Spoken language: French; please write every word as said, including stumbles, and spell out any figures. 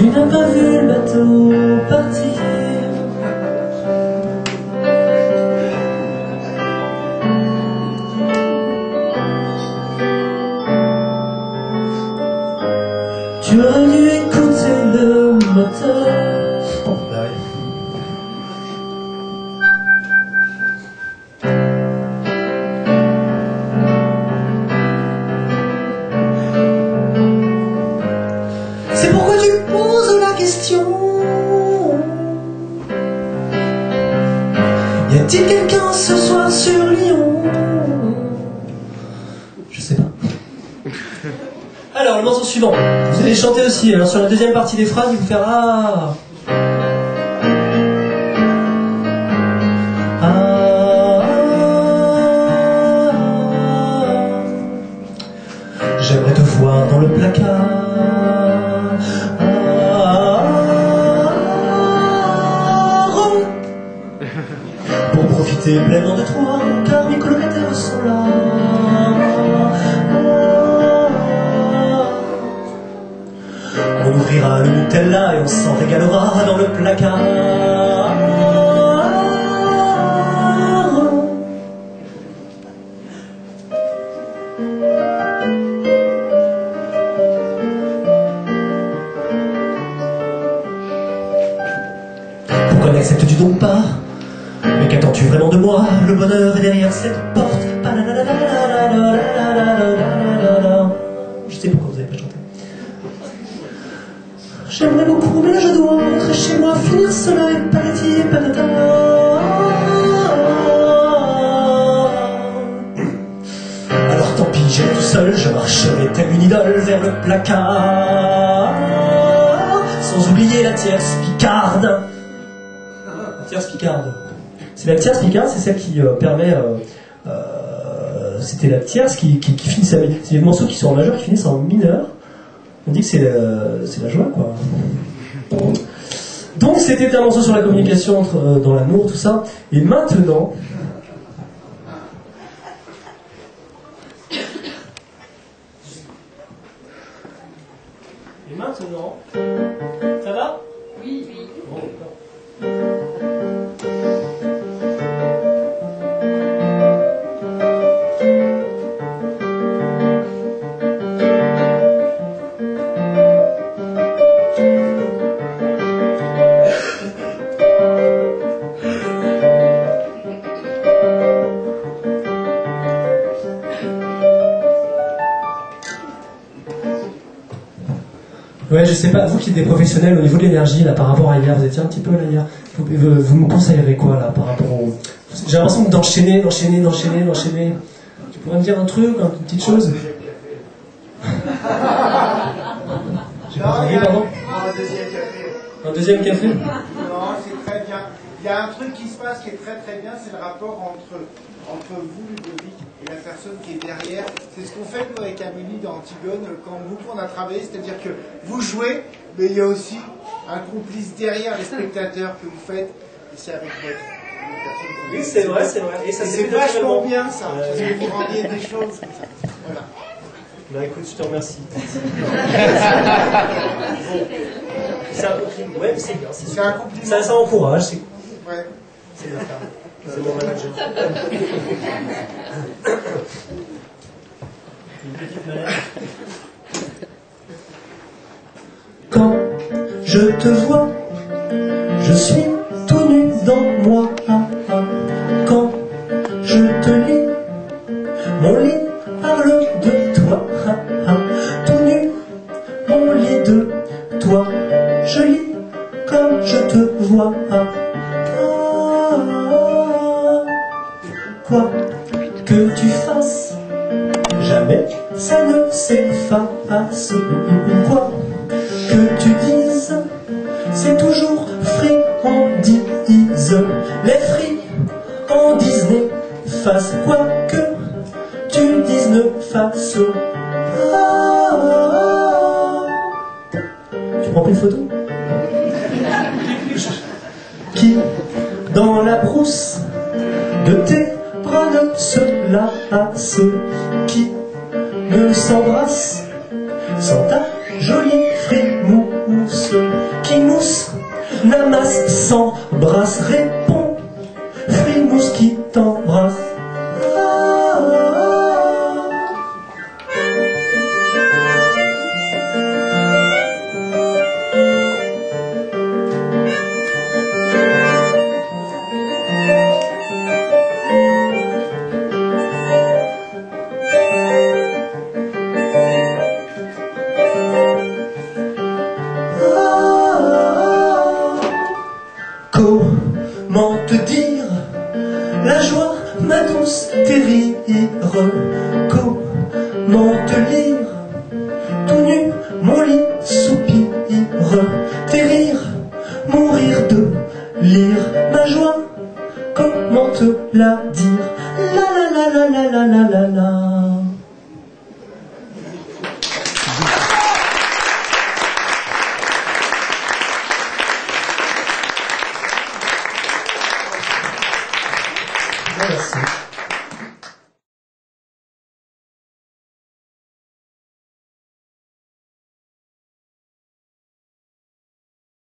n'as pas vu le bateau partir. Tu aurais dû écouter le moteur. Oh, bah oui. C'est pourquoi tu poses la question. Y a-t-il quelqu'un ce soir sur Lyon? Je sais pas. Alors, le morceau suivant. Vous allez chanter aussi. Alors, sur la deuxième partie des phrases, il vous faire ah. Ah. J'aimerais te voir dans le placard. Ah. Pour profiter pleinement de toi, car mes colocataires sont là. On ouvrira le Nutella et on s'en régalera dans le placard. Pourquoi n'acceptes-tu donc pas? Mais qu'attends-tu vraiment de moi? Le bonheur est derrière cette porte. Je sais pourquoi vous n'avez pas chanté. J'aimerais beaucoup, mais là je dois rentrer chez moi, finir cela et patati patata. Alors tant pis, j'irai tout seul, je marcherai telle une idole vers le placard. Sans oublier la tierce picarde. La tierce picarde. C'est la tierce picarde, c'est celle qui euh, permet... Euh, euh, C'était la tierce qui, qui, qui finit sa... C'est les morceaux qui sont en majeur qui finissent en mineur. On dit que c'est euh, la joie, quoi. Donc, c'était un morceau sur la communication entre, euh, dans l'amour, tout ça. Et maintenant... Et maintenant... Ça va? Oui, oui. Bon, d'accord. Ouais, je sais pas, vous qui êtes des professionnels au niveau de l'énergie, là, par rapport à hier, vous étiez un petit peu là hier, vous, vous, vous me conseillerez quoi, là, par rapport au... J'ai l'impression d'enchaîner, d'enchaîner, d'enchaîner, d'enchaîner. Tu pourrais me dire un truc, une petite chose? J'ai pas compris, pardon? Un deuxième café. Un deuxième café? Non, c'est très bien. Il y a un truc qui se passe qui est très très bien, c'est le rapport entre, entre vous, Ludovic, et la personne qui est derrière. C'est ce qu'on fait nous avec Amélie dans Antigone, quand beaucoup on a travaillé, c'est-à-dire que vous jouez, mais il y a aussi un complice derrière les spectateurs que vous faites, et c'est avec votre personne. Oui, c'est vrai, c'est vrai. Et ça c'est vachement bien ça, parce que vous rendiez des choses comme ça. Voilà. Bah écoute, je te remercie. Bon. C'est un compliment. Ouais, c'est bien. C'est un compliment. Ça, ça encourage. C'est ouais. C'est bien ça. C'est mon manager. Une petite manette. Quand je te vois, je suis tout nu dans moi. Quand je te lis, mon lit parle de toi. Tout nu, mon lit de toi. Je lis comme je te vois. Quoi que tu fasses, jamais ça ne s'efface. Quoi que tu dises, c'est toujours friandise. Les friandises n'effacent quoi que tu dises ne fasse. Ah, tu prends pas une photo? Qui, dans la brousse de tes bras ne se lasse, qui ne s'embrasse sans ta jolie frimousse. Namas s'embrasse, répond Frimousse qui t'embrasse. Comment te dire la joie, ma douce terrire? Comment te lire tout nu, mon lit soupire? Tes rires, mourir de lire ma joie, comment te la dire? La la la la la la la la la.